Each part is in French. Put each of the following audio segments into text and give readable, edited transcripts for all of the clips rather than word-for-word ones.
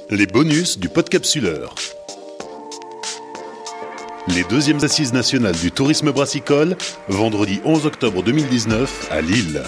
Les bonus du Podcapsuleur. Les deuxièmes assises nationales du tourisme brassicole, vendredi 11 octobre 2019 à Lille.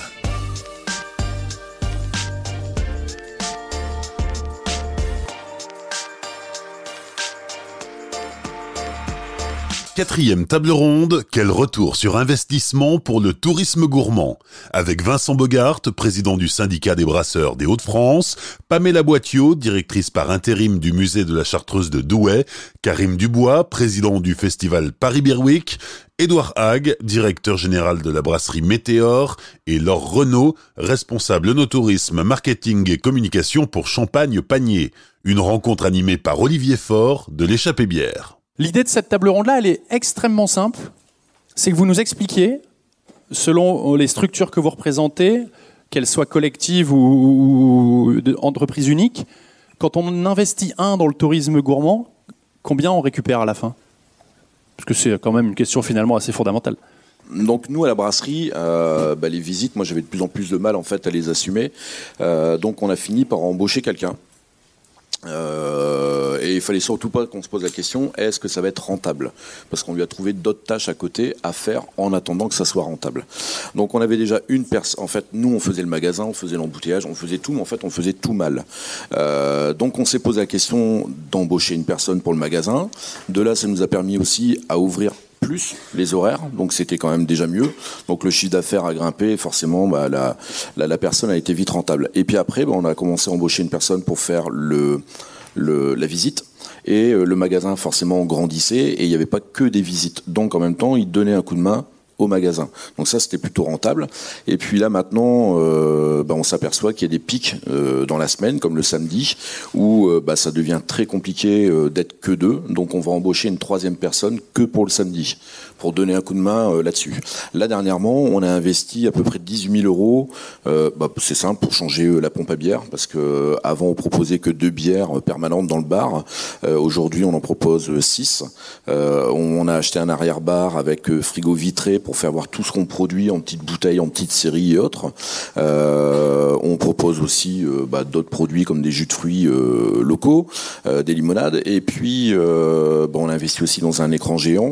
Quatrième table ronde, quel retour sur investissement pour le tourisme gourmand? Avec Vincent Bogart, président du syndicat des brasseurs des Hauts-de-France, Pamela Boitiot, directrice par intérim du musée de la Chartreuse de Douai, Karim Dubois, président du festival Paris Beer Week, Édouard Hague, directeur général de la brasserie Météor, et Laure Renaud, responsable no-tourisme, marketing et communication pour Champagne Panier. Une rencontre animée par Olivier Faure de l'Échappée Bière. L'idée de cette table ronde-là, elle est extrêmement simple. C'est que vous nous expliquiez, selon les structures que vous représentez, qu'elles soient collectives ou entreprises uniques, quand on investit dans le tourisme gourmand, combien on récupère à la fin? Parce que c'est quand même une question finalement assez fondamentale. Donc nous à la brasserie, les visites, moi j'avais de plus en plus de mal en fait à les assumer. Donc on a fini par embaucher quelqu'un. Et il fallait surtout pas qu'on se pose la question, est-ce que ça va être rentable? Parce qu'on lui a trouvé d'autres tâches à côté à faire en attendant que ça soit rentable. Donc on avait déjà une personne. En fait, nous on faisait le magasin, on faisait l'embouteillage, on faisait tout, mais en fait on faisait tout mal. Donc on s'est posé la question d'embaucher une personne pour le magasin. De là, ça nous a permis aussi à ouvrir plus les horaires, donc c'était quand même déjà mieux. Donc le chiffre d'affaires a grimpé, forcément la personne a été vite rentable. Et puis après, on a commencé à embaucher une personne pour faire la visite. Et le magasin forcément grandissait et il n'y avait pas que des visites. Donc en même temps, il donnait un coup de main au magasin. Donc ça, c'était plutôt rentable. Et puis là, maintenant, on s'aperçoit qu'il y a des pics dans la semaine, comme le samedi, où ça devient très compliqué d'être que deux. Donc on va embaucher une troisième personne que pour le samedi, pour donner un coup de main là-dessus. Là, dernièrement, on a investi à peu près 18 000 euros. C'est simple, pour changer la pompe à bière, parce que avant on proposait que 2 bières permanentes dans le bar. Aujourd'hui, on en propose 6. On a acheté un arrière-bar avec frigo vitré pour faire voir tout ce qu'on produit en petites bouteilles, en petites séries et autres. On propose aussi d'autres produits comme des jus de fruits locaux, des limonades. Et puis, on a investi aussi dans un écran géant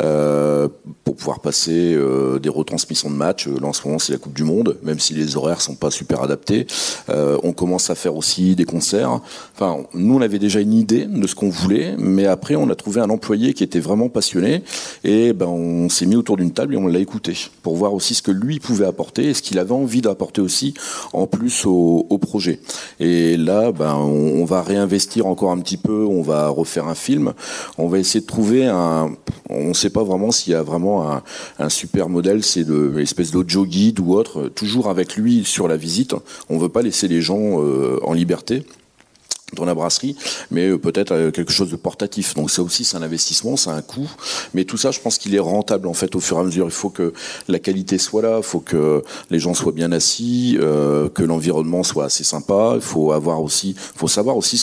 pour pouvoir passer des retransmissions de matchs. Là, en ce moment, c'est la Coupe du Monde, même si les horaires sont pas super adaptés. On commence à faire aussi des concerts. Enfin, nous, on avait déjà une idée de ce qu'on voulait, mais après, on a trouvé un employé qui était vraiment passionné et on s'est mis autour d'une table et on l'a écouté pour voir aussi ce que lui pouvait apporter et ce qu'il avait envie d'apporter aussi en plus au projet. Et là, on va réinvestir encore un petit peu, on va refaire un film, on va essayer de trouver on ne sait pas vraiment s'il y a vraiment un super modèle, c'est une espèce d'audio guide ou autre, toujours avec lui sur la visite. On veut pas laisser les gens en liberté dans la brasserie, mais peut-être quelque chose de portatif. Donc ça aussi, c'est un investissement, c'est un coût. Mais tout ça, je pense qu'il est rentable en fait au fur et à mesure. Il faut que la qualité soit là, il faut que les gens soient bien assis, que l'environnement soit assez sympa. Il faut savoir aussi ce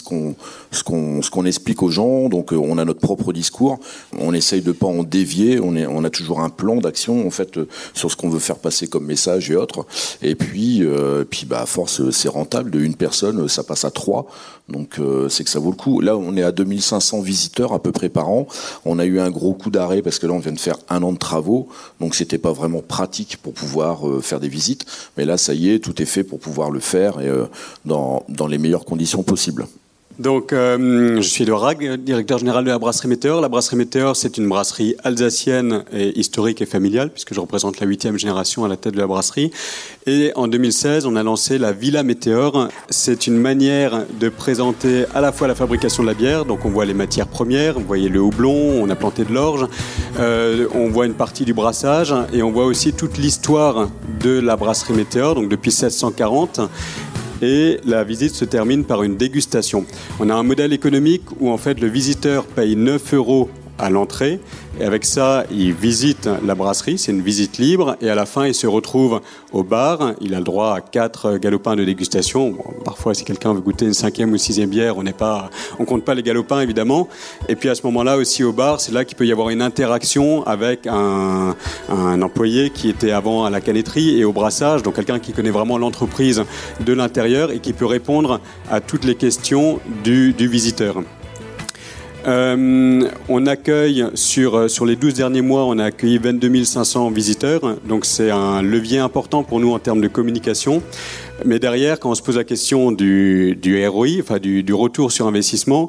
qu'on explique aux gens. Donc on a notre propre discours. On essaye de pas en dévier. On a toujours un plan d'action en fait sur ce qu'on veut faire passer comme message et autres. Et puis à force, c'est rentable. De une personne, ça passe à 3. Donc c'est que ça vaut le coup. Là, on est à 2500 visiteurs à peu près par an. On a eu un gros coup d'arrêt parce que là, on vient de faire 1 an de travaux. Donc c'était pas vraiment pratique pour pouvoir faire des visites. Mais là, ça y est, tout est fait pour pouvoir le faire et dans les meilleures conditions possibles. Donc, je suis Édouard Hague, directeur général de la brasserie Météor. La brasserie Météor, c'est une brasserie alsacienne et historique et familiale, puisque je représente la 8e génération à la tête de la brasserie. Et en 2016, on a lancé la Villa Météor. C'est une manière de présenter à la fois la fabrication de la bière, donc on voit les matières premières, vous voyez le houblon, on a planté de l'orge, on voit une partie du brassage, et on voit aussi toute l'histoire de la brasserie Météor, donc depuis 1640. Et la visite se termine par une dégustation. On a un modèle économique où en fait le visiteur paye 9 € à l'entrée. Et avec ça, il visite la brasserie, c'est une visite libre. Et à la fin, il se retrouve au bar. Il a le droit à 4 galopins de dégustation. Bon, parfois, si quelqu'un veut goûter une 5e ou 6e bière, on compte pas les galopins, évidemment. Et puis à ce moment-là aussi au bar, c'est là qu'il peut y avoir une interaction avec un employé qui était avant à la canetterie et au brassage, donc quelqu'un qui connaît vraiment l'entreprise de l'intérieur et qui peut répondre à toutes les questions du visiteur. On accueille sur les 12 derniers mois, on a accueilli 22 500 visiteurs, donc c'est un levier important pour nous en termes de communication. Mais derrière, quand on se pose la question du ROI, enfin du retour sur investissement,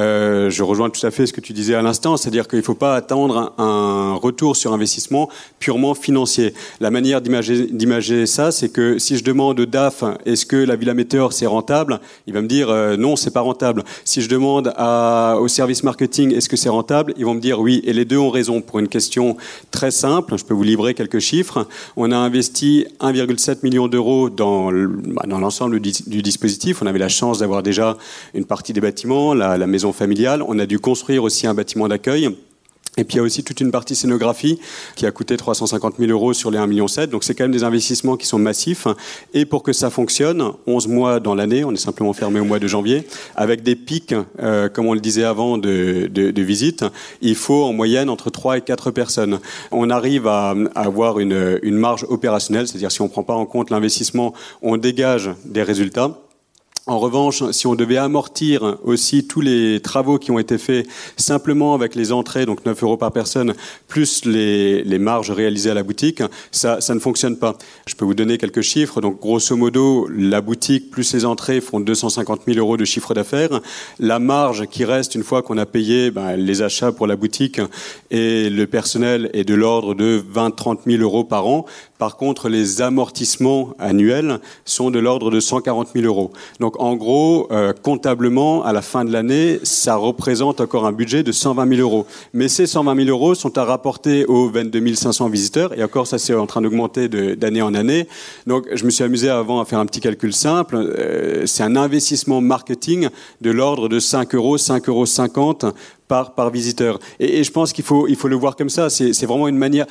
je rejoins tout à fait ce que tu disais à l'instant, c'est-à-dire qu'il ne faut pas attendre un retour sur investissement purement financier. La manière d'imager ça, c'est que si je demande au DAF, est-ce que la Villa Météor c'est rentable, il va me dire non, c'est pas rentable. Si je demande au service marketing, est-ce que c'est rentable, ils vont me dire oui. Et les deux ont raison pour une question très simple. Je peux vous livrer quelques chiffres. On a investi 1,7 million d'euros dans l'ensemble du dispositif. On avait la chance d'avoir déjà une partie des bâtiments, la maison familiale. On a dû construire aussi un bâtiment d'accueil. Et puis il y a aussi toute une partie scénographie qui a coûté 350 000 euros sur les 1,7 million. Donc c'est quand même des investissements qui sont massifs. Et pour que ça fonctionne, 11 mois dans l'année, on est simplement fermé au mois de janvier, avec des pics, comme on le disait avant, de visite, il faut en moyenne entre 3 et 4 personnes. On arrive à avoir une marge opérationnelle, c'est-à-dire si on ne prend pas en compte l'investissement, on dégage des résultats. En revanche, si on devait amortir aussi tous les travaux qui ont été faits simplement avec les entrées, donc 9 euros par personne, plus les marges réalisées à la boutique, ça ne fonctionne pas. Je peux vous donner quelques chiffres. Donc, grosso modo, la boutique plus les entrées font 250 000 euros de chiffre d'affaires. La marge qui reste une fois qu'on a payé les achats pour la boutique et le personnel est de l'ordre de 20-30 000 euros par an. Par contre, les amortissements annuels sont de l'ordre de 140 000 euros. Donc, en gros, comptablement, à la fin de l'année, ça représente encore un budget de 120 000 euros. Mais ces 120 000 euros sont à rapporter aux 22 500 visiteurs. Et encore, ça, c'est en train d'augmenter d'année en année. Donc, je me suis amusé avant à faire un petit calcul simple. C'est un investissement marketing de l'ordre de 5 euros, 5,50 € par visiteur. Et je pense qu'il faut le voir comme ça. C'est vraiment une manière.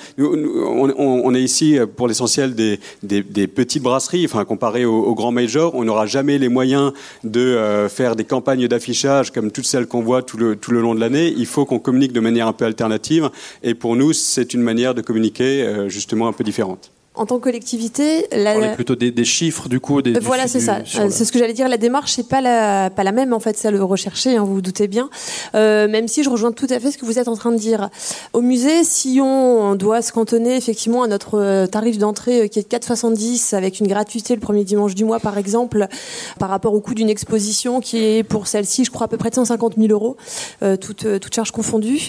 On est ici pour l'essentiel des petites brasseries. Enfin, comparé aux grands majors, on n'aura jamais les moyens de faire des campagnes d'affichage comme toutes celles qu'on voit tout le long de l'année. Il faut qu'on communique de manière un peu alternative. Et pour nous, c'est une manière de communiquer justement un peu différente. En tant que collectivité, on est plutôt des chiffres du coup. Voilà, c'est ça. C'est ce que j'allais dire. La démarche n'est pas la même en fait, celle recherchée. Vous vous doutez bien. Même si je rejoins tout à fait ce que vous êtes en train de dire. Au musée, si on doit se cantonner effectivement à notre tarif d'entrée qui est de 4,70 avec une gratuité le premier dimanche du mois, par exemple, par rapport au coût d'une exposition qui est pour celle-ci, je crois à peu près de 150 000 euros, toutes charges confondues.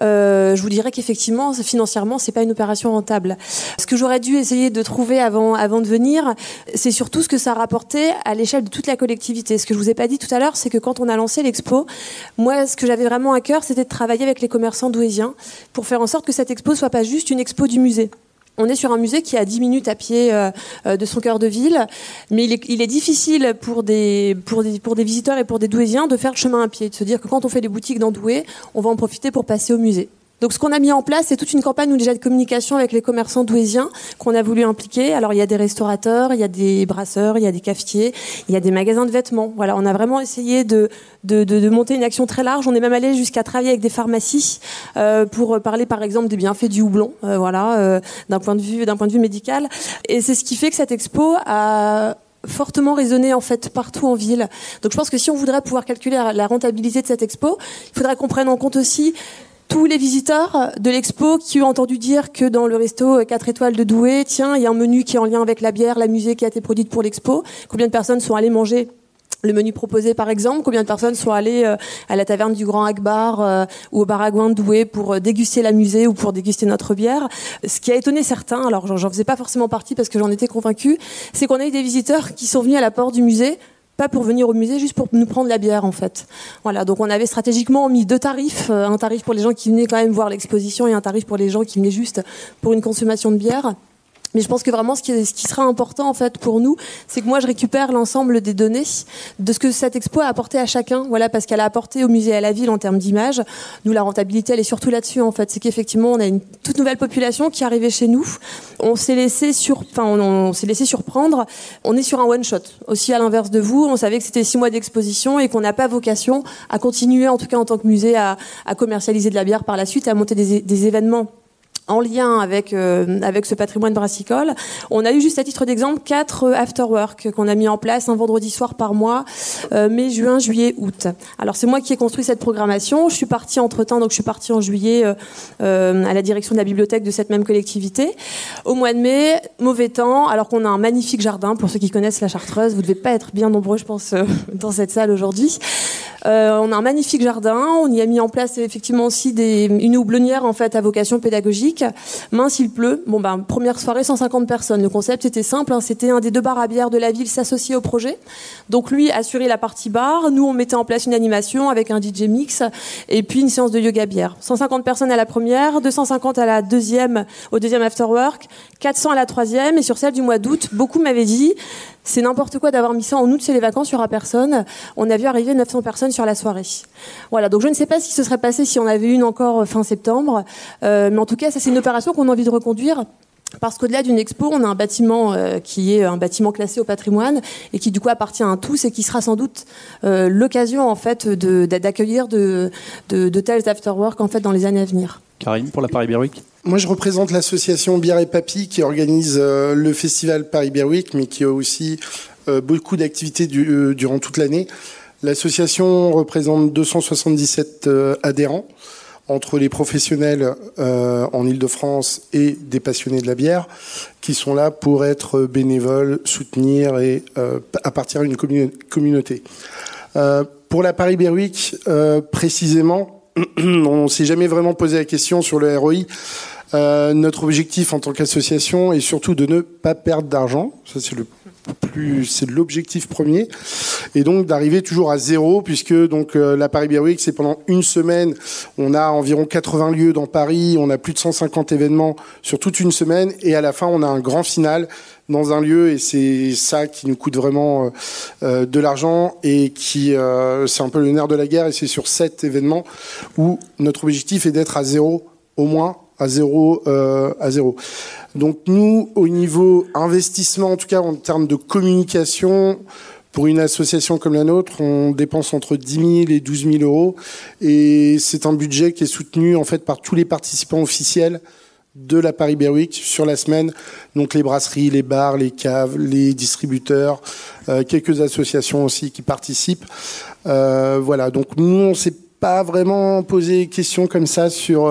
Je vous dirais qu'effectivement, financièrement, c'est pas une opération rentable. Ce que j'aurais dû essayer de trouver avant de venir, c'est surtout ce que ça a rapporté à l'échelle de toute la collectivité. Ce que je vous ai pas dit tout à l'heure, c'est que quand on a lancé l'expo, moi, ce que j'avais vraiment à cœur, c'était de travailler avec les commerçants douaisiens pour faire en sorte que cette expo soit pas juste une expo du musée. On est sur un musée qui est à 10 minutes à pied de son cœur de ville, mais il est difficile pour des visiteurs et pour des douaisiens de faire le chemin à pied, de se dire que quand on fait des boutiques dans Douai, on va en profiter pour passer au musée. Donc ce qu'on a mis en place, c'est toute une campagne déjà de communication avec les commerçants douaisiens qu'on a voulu impliquer. Alors il y a des restaurateurs, il y a des brasseurs, il y a des cafetiers, il y a des magasins de vêtements. Voilà, on a vraiment essayé de monter une action très large. On est même allé jusqu'à travailler avec des pharmacies pour parler par exemple des bienfaits du houblon, d'un point de vue médical. Et c'est ce qui fait que cette expo a fortement résonné en fait partout en ville. Donc je pense que si on voudrait pouvoir calculer la rentabilité de cette expo, il faudrait qu'on prenne en compte aussi tous les visiteurs de l'expo qui ont entendu dire que dans le resto 4 étoiles de Douai, tiens, il y a un menu qui est en lien avec la bière, la musée qui a été produite pour l'expo. Combien de personnes sont allées manger le menu proposé par exemple? Combien de personnes sont allées à la taverne du Grand Akbar ou au Baragouin de Douai pour déguster la musée ou pour déguster notre bière? Ce qui a étonné certains, alors j'en faisais pas forcément partie parce que j'en étais convaincue, c'est qu'on a eu des visiteurs qui sont venus à la porte du musée pas pour venir au musée, juste pour nous prendre la bière en fait. Voilà, donc on avait stratégiquement mis 2 tarifs, un tarif pour les gens qui venaient quand même voir l'exposition et un tarif pour les gens qui venaient juste pour une consommation de bière. Mais je pense que vraiment ce qui sera important en fait pour nous, c'est que moi je récupère l'ensemble des données de ce que cette expo a apporté à chacun. Voilà, parce qu'elle a apporté au musée et à la ville en termes d'image. Nous, la rentabilité, elle est surtout là-dessus en fait. C'est qu'effectivement, on a une toute nouvelle population qui est arrivée chez nous. On s'est laissé surprendre. On est sur un one shot. Aussi à l'inverse de vous, on savait que c'était 6 mois d'exposition et qu'on n'a pas vocation à continuer, en tout cas en tant que musée, à commercialiser de la bière par la suite, à monter des événements en lien avec ce patrimoine brassicole. On a eu, juste à titre d'exemple, 4 afterwork qu'on a mis en place un vendredi soir par mois, mai, juin, juillet, août. Alors c'est moi qui ai construit cette programmation. Je suis partie entre-temps, donc je suis partie en juillet à la direction de la bibliothèque de cette même collectivité. Au mois de mai, mauvais temps, alors qu'on a un magnifique jardin. Pour ceux qui connaissent la Chartreuse, vous devez pas être bien nombreux, je pense, dans cette salle aujourd'hui. On a un magnifique jardin. On y a mis en place effectivement aussi une houblonnière en fait à vocation pédagogique. Mince, il pleut. Première soirée, 150 personnes. Le concept était simple, hein, c'était un des 2 bars à bière de la ville s'associer au projet. Donc lui assurait la partie bar. Nous, on mettait en place une animation avec un DJ mix et puis une séance de yoga bière. 150 personnes à la première, 250 à la au deuxième afterwork, 400 à la troisième. Et sur celle du mois d'août, beaucoup m'avaient dit c'est n'importe quoi d'avoir mis ça en août, c'est les vacances, il n'y aura personne. On a vu arriver 900 personnes sur la soirée. Voilà, donc je ne sais pas ce qui se serait passé si on avait une encore fin septembre. Mais en tout cas, ça c'est une opération qu'on a envie de reconduire. Parce qu'au-delà d'une expo, on a un bâtiment qui est un bâtiment classé au patrimoine et qui du coup appartient à tous et qui sera sans doute l'occasion en fait d'accueillir de tels afterwork en fait dans les années à venir. Karim, pour la Paris Beer Week. Moi, je représente l'association Bière et Papy qui organise le festival Paris Beer Week, mais qui a aussi beaucoup d'activités durant toute l'année. L'association représente 277 adhérents, entre les professionnels en Île-de-France et des passionnés de la bière, qui sont là pour être bénévoles, soutenir et appartenir à une communauté. Pour la Paris Beer Week, précisément, on ne s'est jamais vraiment posé la question sur le ROI. Notre objectif en tant qu'association est surtout de ne pas perdre d'argent. Ça, c'est l'objectif premier. Et donc d'arriver toujours à 0, puisque donc la Paris Beer Week, c'est pendant une semaine. On a environ 80 lieux dans Paris. On a plus de 150 événements sur toute une semaine. Et à la fin, on a un grand final dans un lieu, et c'est ça qui nous coûte vraiment de l'argent et qui c'est un peu le nerf de la guerre. Et c'est sur cet événement où notre objectif est d'être à 0, au moins à zéro. Donc nous, au niveau investissement, en tout cas en termes de communication, pour une association comme la nôtre, on dépense entre 10 000 et 12 000 euros, et c'est un budget qui est soutenu en fait par tous les participants officiels de la Paris Beer Week sur la semaine, donc les brasseries, les bars, les caves, les distributeurs, quelques associations aussi qui participent. Voilà, donc nous on s'est pas vraiment posé question comme ça sur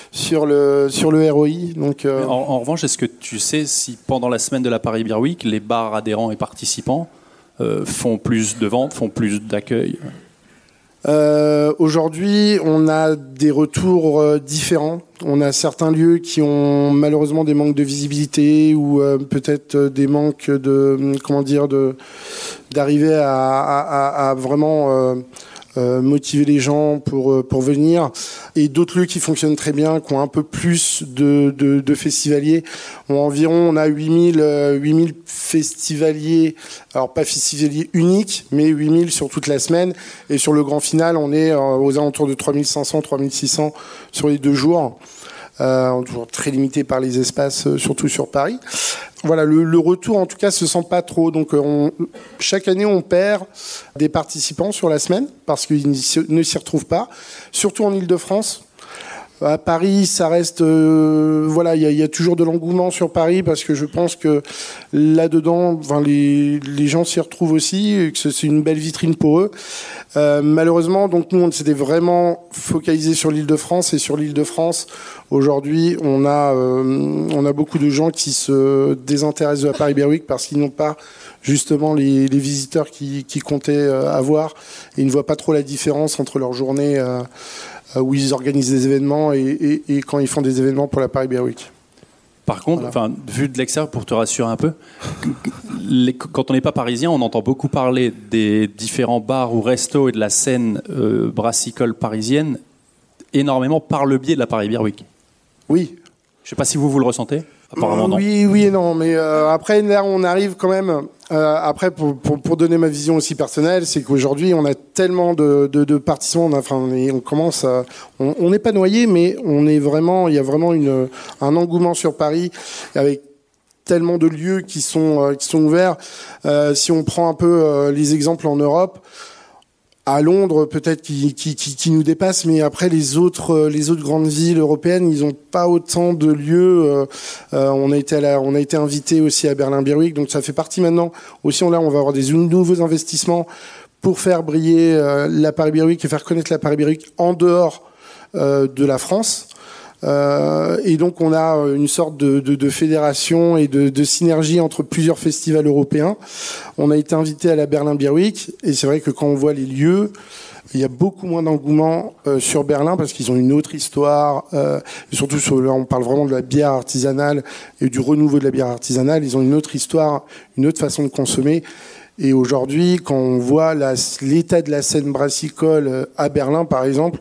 le ROI. Donc, en revanche, est-ce que tu sais si pendant la semaine de la Paris Beer Week, les bars adhérents et participants font plus de ventes, font plus d'accueil? Aujourd'hui, on a des retours différents. On a certains lieux qui ont malheureusement des manques de visibilité ou peut-être des manques d'arriver à vraiment motiver les gens pour venir, et d'autres lieux qui fonctionnent très bien, qui ont un peu plus de festivaliers. On a 8000 festivaliers, alors pas festivaliers uniques, mais 8000 sur toute la semaine, et sur le grand final, on est aux alentours de 3500, 3600 sur les 2 jours. Toujours très limité par les espaces, surtout sur Paris. Voilà, le retour en tout cas se sent pas trop. Donc chaque année on perd des participants sur la semaine parce qu'ils ne s'y retrouvent pas, surtout en Île-de-France. À Paris, ça reste voilà, il y a toujours de l'engouement sur Paris parce que je pense que là-dedans, enfin, les gens s'y retrouvent aussi et que c'est une belle vitrine pour eux. Malheureusement, donc nous on s'était vraiment focalisé sur l'Île-de-France, et sur l'Île-de-France aujourd'hui, on a beaucoup de gens qui se désintéressent de la Paris Beer Week parce qu'ils n'ont pas justement les visiteurs qu'ils comptaient avoir, et ils ne voient pas trop la différence entre leur journée où ils organisent des événements et quand ils font des événements pour la Paris Beer Week. Par contre, voilà. Vu de l'extérieur, pour te rassurer un peu, quand on n'est pas parisien, on entend beaucoup parler des différents bars ou restos et de la scène brassicole parisienne énormément par le biais de la Paris Beer Week. Oui. Je ne sais pas si vous le ressentez. Apparemment non. Oui et non, mais après là on arrive quand même. Après pour donner ma vision aussi personnelle, c'est qu'aujourd'hui on a tellement de participants, on commence à, on n'est pas noyé, mais il y a vraiment un engouement sur Paris avec tellement de lieux qui sont ouverts. Si on prend un peu les exemples en Europe. À Londres, peut-être qui nous dépasse, mais après les autres grandes villes européennes, ils n'ont pas autant de lieux. On a été invité aussi à Berlin Beer Week, donc ça fait partie maintenant. Aussi, on va avoir des nouveaux investissements pour faire briller la Paris Beer Week et faire connaître la Paris Beer Week en dehors de la France. Et donc on a une sorte de fédération et de synergie entre plusieurs festivals européens. On a été invité à la Berlin Beer Week et c'est vrai que quand on voit les lieux, il y a beaucoup moins d'engouement sur Berlin parce qu'ils ont une autre histoire. Et surtout là, on parle vraiment de la bière artisanale et du renouveau de la bière artisanale. Ils ont une autre histoire, une autre façon de consommer. Et aujourd'hui, quand on voit l'état de la scène brassicole à Berlin, par exemple,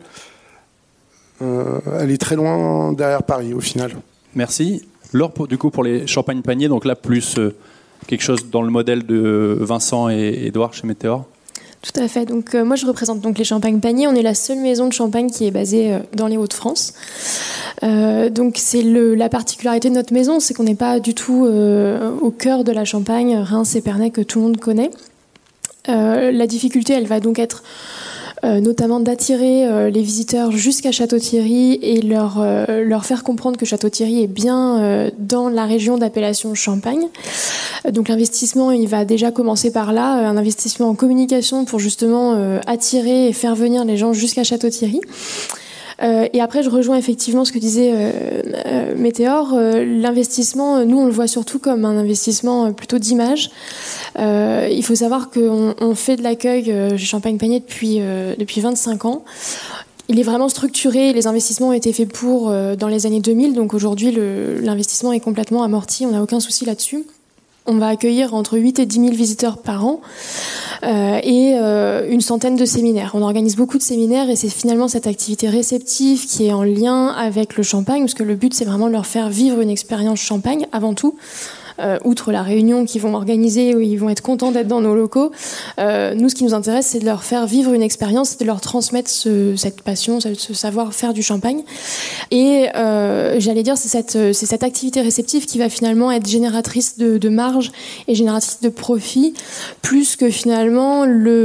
elle est très loin derrière Paris au final. Merci. Laure, du coup, pour les champagnes paniers, donc là, plus quelque chose dans le modèle de Vincent et Édouard chez Météor. Tout à fait. Donc, moi, je représente donc les champagnes paniers. On est la seule maison de champagne qui est basée dans les Hauts-de-France. Donc, c'est la particularité de notre maison, c'est qu'on n'est pas du tout au cœur de la Champagne, Reims et Pernay que tout le monde connaît. La difficulté, elle va donc être notamment d'attirer les visiteurs jusqu'à Château-Thierry et leur faire comprendre que Château-Thierry est bien dans la région d'appellation Champagne. Donc l'investissement, il va déjà commencer par là, un investissement en communication pour justement attirer et faire venir les gens jusqu'à Château-Thierry. Et après, je rejoins effectivement ce que disait Météor. L'investissement, nous, on le voit surtout comme un investissement plutôt d'image. Il faut savoir qu'on fait de l'accueil Champagne Panier depuis 25 ans. Il est vraiment structuré. Les investissements ont été faits dans les années 2000. Donc aujourd'hui, l'investissement est complètement amorti. On n'a aucun souci là-dessus. On va accueillir entre 8 et 10 000 visiteurs par an et une centaine de séminaires. On organise beaucoup de séminaires et c'est finalement cette activité réceptive qui est en lien avec le champagne, parce que le but, c'est vraiment de leur faire vivre une expérience champagne avant tout. Outre la réunion qu'ils vont organiser où ils vont être contents d'être dans nos locaux, nous, ce qui nous intéresse, c'est de leur faire vivre une expérience, de leur transmettre cette passion, ce savoir-faire du champagne. Et j'allais dire, c'est cette activité réceptive qui va finalement être génératrice de marge et génératrice de profit, plus que finalement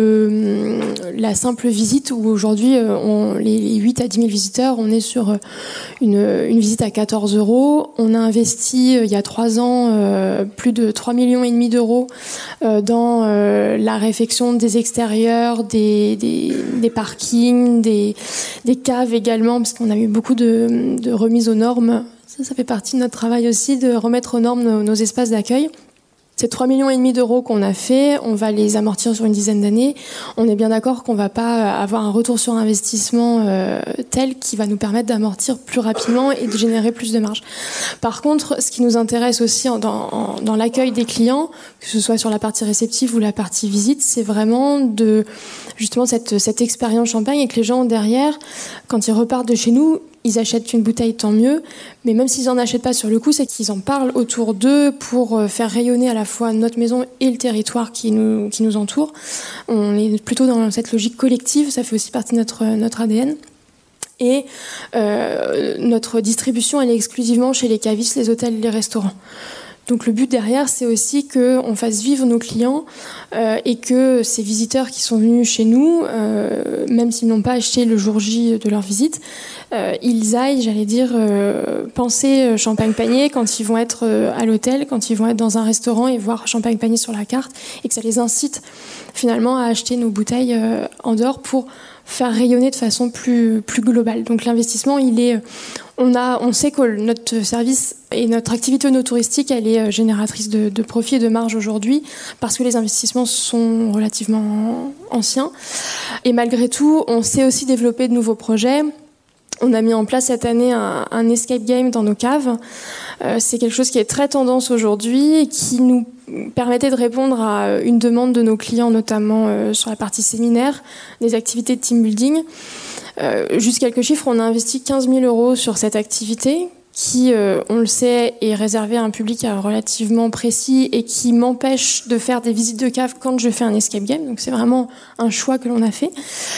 la simple visite où aujourd'hui, les 8 à 10 000 visiteurs, on est sur une visite à 14 €. On a investi il y a 3 ans plus de 3,5 millions d'euros dans la réfection des extérieurs, des parkings, des caves également, parce qu'on a eu beaucoup de remises aux normes. Ça fait partie de notre travail aussi, de remettre aux normes nos espaces d'accueil. Ces 3,5 millions d'euros qu'on a fait, on va les amortir sur une dizaine d'années. On est bien d'accord qu'on va pas avoir un retour sur investissement tel qui va nous permettre d'amortir plus rapidement et de générer plus de marge. Par contre, ce qui nous intéresse aussi dans l'accueil des clients, que ce soit sur la partie réceptive ou la partie visite, c'est vraiment justement cette expérience champagne et que les gens derrière, quand ils repartent de chez nous, ils achètent une bouteille, tant mieux. Mais même s'ils n'en achètent pas sur le coup, c'est qu'ils en parlent autour d'eux pour faire rayonner à la fois notre maison et le territoire qui nous entoure. On est plutôt dans cette logique collective, ça fait aussi partie de notre ADN. Et notre distribution, elle est exclusivement chez les cavistes, les hôtels, les restaurants. Donc le but derrière, c'est aussi qu'on fasse vivre nos clients et que ces visiteurs qui sont venus chez nous, même s'ils n'ont pas acheté le jour J de leur visite, ils aillent, j'allais dire, penser Champagne Panier quand ils vont être à l'hôtel, quand ils vont être dans un restaurant et voir Champagne Panier sur la carte, et que ça les incite finalement à acheter nos bouteilles en dehors pour faire rayonner de façon plus globale. Donc l'investissement, on sait que notre service et notre activité touristique, elle est génératrice de profit et de marge aujourd'hui parce que les investissements sont relativement anciens. Et malgré tout, on sait aussi développer de nouveaux projets. On a mis en place cette année un escape game dans nos caves. C'est quelque chose qui est très tendance aujourd'hui et qui nous permettait de répondre à une demande de nos clients, notamment sur la partie séminaire, des activités de team building. Juste quelques chiffres, on a investi 15 000 € sur cette activité qui, on le sait, est réservé à un public relativement précis et qui m'empêche de faire des visites de cave quand je fais un escape game. Donc c'est vraiment un choix que l'on a fait.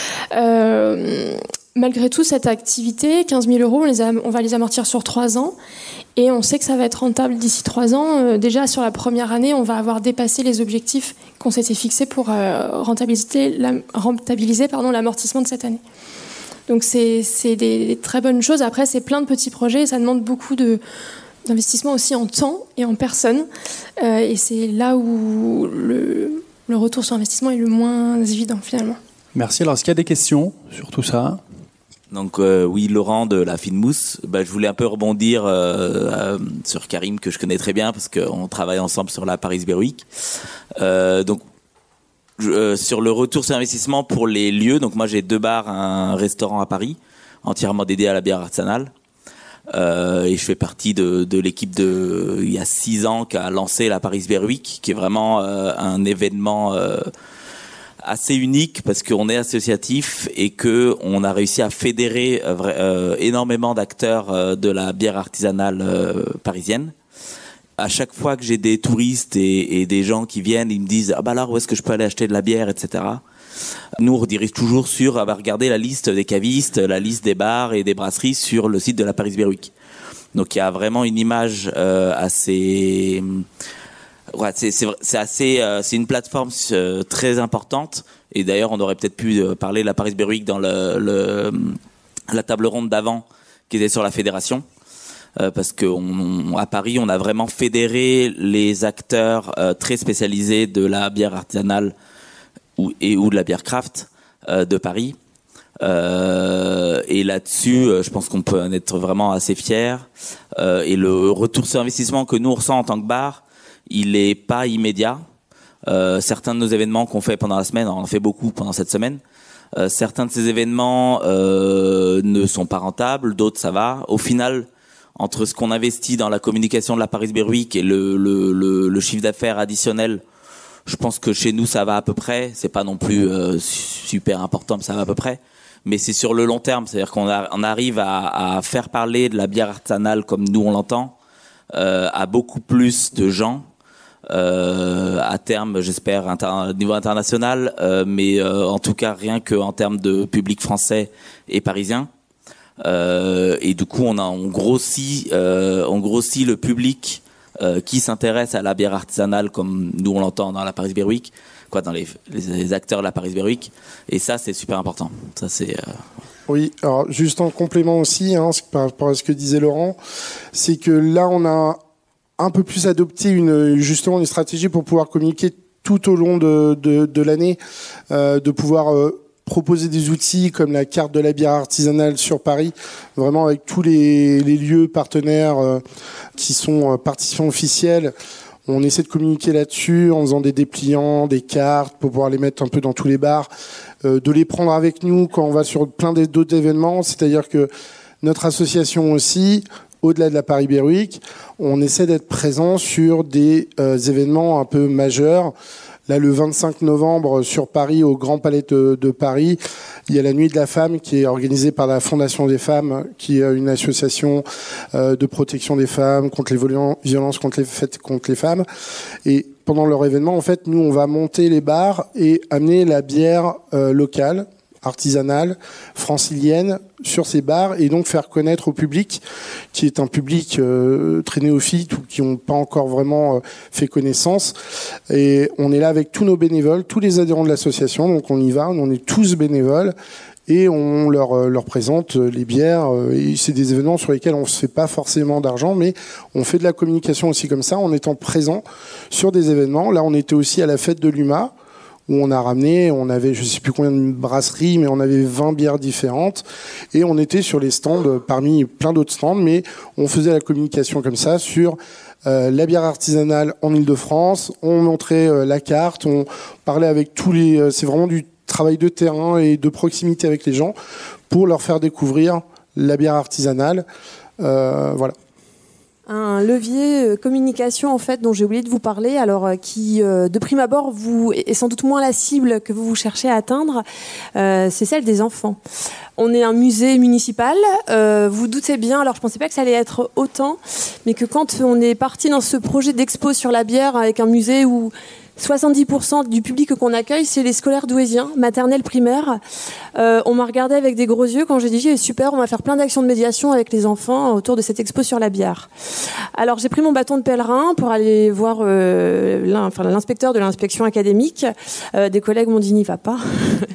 Malgré tout, cette activité, 15 000 €, on va les amortir sur 3 ans. Et on sait que ça va être rentable d'ici 3 ans. Déjà, sur la première année, on va avoir dépassé les objectifs qu'on s'était fixés pour rentabiliser l'amortissement de cette année. Donc c'est des très bonnes choses. Après, c'est plein de petits projets et ça demande beaucoup d'investissement aussi en temps et en personnes. Et c'est là où le retour sur investissement est le moins évident finalement. Merci. Alors, est-ce qu'il y a des questions sur tout ça ? Donc oui, Laurent de la Fine Mousse. Je voulais un peu rebondir sur Karim, que je connais très bien parce qu'on travaille ensemble sur la Paris Beer Week. Sur le retour sur investissement pour les lieux, donc moi j'ai 2 bars, un restaurant à Paris, entièrement dédié à la bière artisanale. Et je fais partie de l'équipe il y a 6 ans qui a lancé la Paris Beer Week, qui est vraiment un événement assez unique parce qu'on est associatif et que on a réussi à fédérer énormément d'acteurs de la bière artisanale parisienne. À chaque fois que j'ai des touristes et des gens qui viennent, ils me disent « Ah bah alors, où est-ce que je peux aller acheter de la bière ?» etc. Nous, on redirige toujours sur regarder la liste des cavistes, la liste des bars et des brasseries sur le site de la Paris Beer Week. Donc il y a vraiment une image assez... Ouais, c'est une plateforme très importante. Et d'ailleurs, on aurait peut-être pu parler de la Paris Beer Week dans la table ronde d'avant qui était sur la fédération. Parce que à Paris, on a vraiment fédéré les acteurs très spécialisés de la bière artisanale ou de la bière craft de Paris. Et là-dessus, je pense qu'on peut en être vraiment assez fiers. Et le retour sur investissement que nous on ressent en tant que bar, il est pas immédiat. Certains de nos événements qu'on fait pendant la semaine, on en fait beaucoup pendant cette semaine. Certains de ces événements ne sont pas rentables, d'autres ça va. Au final, entre ce qu'on investit dans la communication de la Paris Beer Week et le chiffre d'affaires additionnel, je pense que chez nous ça va à peu près. C'est pas non plus super important, mais ça va à peu près. Mais c'est sur le long terme, c'est-à-dire qu'on arrive à faire parler de la bière artisanale comme nous on l'entend à beaucoup plus de gens. À terme, j'espère, niveau international, mais en tout cas rien qu'en termes de public français et parisien. Et du coup, on grossit le public qui s'intéresse à la bière artisanale comme nous on l'entend dans la Paris Beer Week, dans les acteurs de la Paris Beer Week. Et ça, c'est super important. Ça, c'est Oui, alors juste en complément aussi, par rapport à ce que disait Laurent, c'est que là, on a un peu plus adopté justement une stratégie pour pouvoir communiquer tout au long de l'année, de pouvoir proposer des outils comme la carte de la bière artisanale sur Paris, vraiment avec tous les lieux partenaires qui sont participants officiels. On essaie de communiquer là-dessus en faisant des dépliants, des cartes pour pouvoir les mettre un peu dans tous les bars, de les prendre avec nous quand on va sur plein d'autres événements. C'est-à-dire que notre association aussi, au-delà de la Paris Beer Week, on essaie d'être présent sur des événements un peu majeurs. Là, le 25 novembre, sur Paris, au Grand Palais de Paris, il y a la Nuit de la Femme qui est organisée par la Fondation des Femmes, qui est une association de protection des femmes contre les violences faites contre les femmes. Et pendant leur événement, en fait, nous, on va monter les bars et amener la bière locale, artisanale, francilienne, sur ces bars, et donc faire connaître au public, qui est un public très néophyte ou qui n'ont pas encore vraiment fait connaissance. Et on est là avec tous nos bénévoles, tous les adhérents de l'association, donc on y va, on est tous bénévoles, et on leur présente les bières. Et c'est des événements sur lesquels on ne se fait pas forcément d'argent, mais on fait de la communication aussi comme ça, en étant présent sur des événements. Là, on était aussi à la fête de l'UMA, où on avait, je sais plus combien de brasseries, mais on avait 20 bières différentes, et on était sur les stands, parmi plein d'autres stands, mais on faisait la communication comme ça sur la bière artisanale en Ile-de-France, on montrait la carte, on parlait avec c'est vraiment du travail de terrain et de proximité avec les gens, pour leur faire découvrir la bière artisanale, voilà. Un levier communication en fait dont j'ai oublié de vous parler, alors qui de prime abord est sans doute moins la cible que vous cherchez à atteindre, c'est celle des enfants. On est un musée municipal. Vous doutez bien, alors je pensais pas que ça allait être autant, mais que quand on est parti dans ce projet d'expo sur la bière avec un musée où 70% du public qu'on accueille, c'est les scolaires douaisiens, maternelle, primaire. On m'a regardé avec des gros yeux quand j'ai dit super, on va faire plein d'actions de médiation avec les enfants autour de cette expo sur la bière. Alors j'ai pris mon bâton de pèlerin pour aller voir l'inspecteur de l'inspection académique. Des collègues m'ont dit n'y va pas.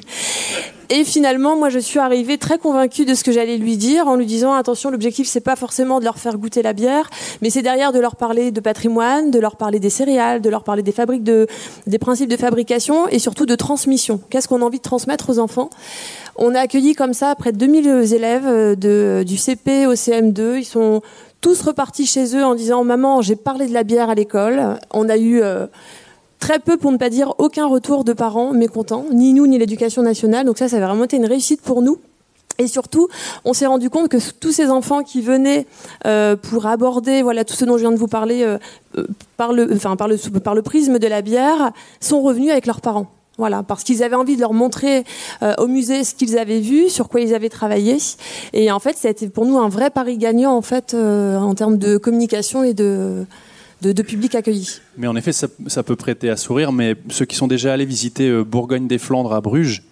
Et finalement, moi, je suis arrivée très convaincue de ce que j'allais lui dire, en lui disant attention, l'objectif, c'est pas forcément de leur faire goûter la bière, mais c'est derrière de leur parler de patrimoine, de leur parler des céréales, de leur parler des des principes de fabrication et surtout de transmission. Qu'est-ce qu'on a envie de transmettre aux enfants ? On a accueilli comme ça près de 2000 élèves du CP au CM2. Ils sont tous repartis chez eux en disant maman, j'ai parlé de la bière à l'école. On a eu très peu, pour ne pas dire aucun retour de parents mécontents, ni nous, ni l'éducation nationale. Donc ça a vraiment été une réussite pour nous. Et surtout, on s'est rendu compte que tous ces enfants qui venaient pour aborder tout ce dont je viens de vous parler par le prisme de la bière, sont revenus avec leurs parents. Voilà, parce qu'ils avaient envie de leur montrer au musée ce qu'ils avaient vu, sur quoi ils avaient travaillé. Et en fait, ça a été pour nous un vrai pari gagnant en fait, en termes de communication et de public accueilli. Mais en effet, ça peut prêter à sourire, mais ceux qui sont déjà allés visiter Bourgogne des Flandres à Bruges,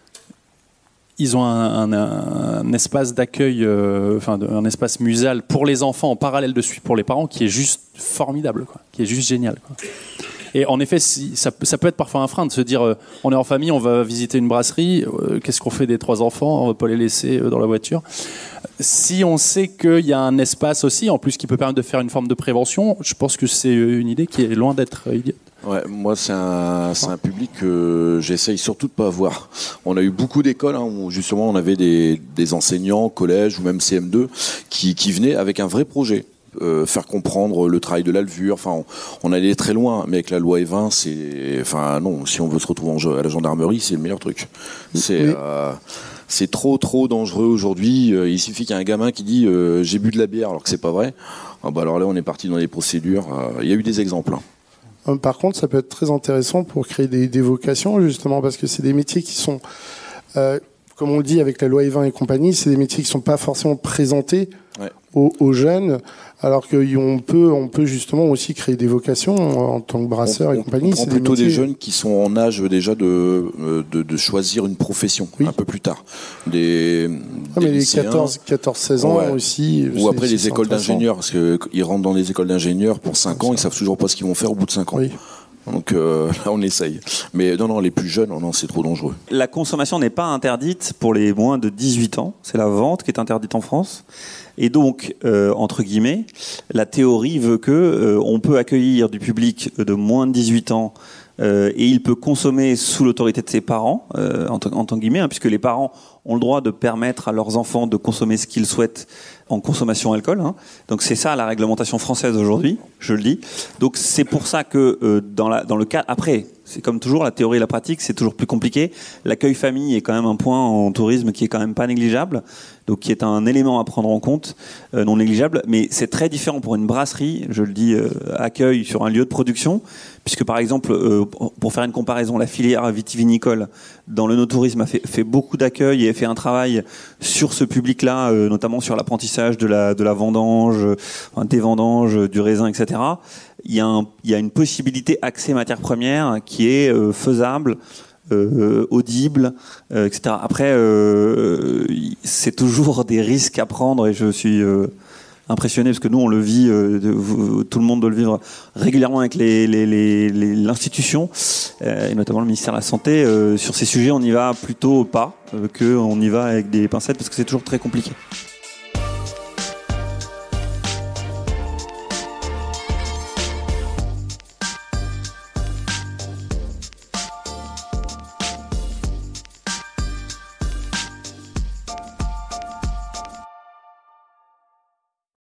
ils ont un espace d'accueil, un espace muséal pour les enfants en parallèle de celui pour les parents qui est juste formidable, quoi, qui est juste génial, quoi. Et en effet, ça peut être parfois un frein de se dire on est en famille, on va visiter une brasserie, qu'est-ce qu'on fait des 3 enfants, on va pas les laisser dans la voiture. Si on sait qu'il y a un espace aussi, en plus qui peut permettre de faire une forme de prévention, je pense que c'est une idée qui est loin d'être idiote. Ouais, moi c'est un public que j'essaye surtout de pas avoir. On a eu beaucoup d'écoles où justement on avait des enseignants, collège ou même CM2 qui venaient avec un vrai projet. Faire comprendre le travail de la levure, on allait très loin, mais avec la loi E20, si on veut se retrouver à la gendarmerie, c'est le meilleur truc. C'est trop dangereux aujourd'hui. Il suffit qu'il y ait un gamin qui dit j'ai bu de la bière alors que c'est pas vrai. Alors là, on est parti dans les procédures. Il y a eu des exemples. Par contre, ça peut être très intéressant pour créer des vocations, justement, parce que c'est des métiers qui sont, comme on le dit avec la loi E20 et compagnie, c'est des métiers qui ne sont pas forcément présentés aux jeunes, alors qu'on peut justement aussi créer des vocations en tant que brasseur et compagnie. C'est plutôt des jeunes qui sont en âge déjà de choisir une profession un peu plus tard. Mais les 14-16 ans aussi. Ou après les écoles d'ingénieurs, parce qu'ils rentrent dans les écoles d'ingénieurs pour 5 ans, ils savent toujours pas ce qu'ils vont faire au bout de 5 ans. Oui. Donc là, on essaye. Mais non, les plus jeunes, non, c'est trop dangereux. La consommation n'est pas interdite pour les moins de 18 ans. C'est la vente qui est interdite en France. Et donc, entre guillemets, la théorie veut que on peut accueillir du public de moins de 18 ans et il peut consommer sous l'autorité de ses parents, entre guillemets, puisque les parents ont le droit de permettre à leurs enfants de consommer ce qu'ils souhaitent en consommation alcool. Donc c'est ça la réglementation française aujourd'hui, je le dis. Donc c'est pour ça que dans le cas après, c'est comme toujours, la théorie et la pratique, c'est toujours plus compliqué. L'accueil famille est quand même un point en tourisme qui est quand même pas négligeable, donc qui est un élément à prendre en compte, non négligeable. Mais c'est très différent pour une brasserie, je le dis, accueil sur un lieu de production, puisque par exemple, pour faire une comparaison, la filière vitivinicole dans le no-tourisme a fait beaucoup d'accueil et a fait un travail sur ce public-là, notamment sur l'apprentissage de la vendange, des vendanges, du raisin, etc. Il y a une possibilité accès matières premières qui est faisable, audible, etc. Après, c'est toujours des risques à prendre et je suis impressionné parce que nous on le vit, tout le monde doit le vivre régulièrement avec l'institution et notamment le ministère de la Santé. Sur ces sujets, on y va plutôt pas qu'on y va avec des pincettes parce que c'est toujours très compliqué.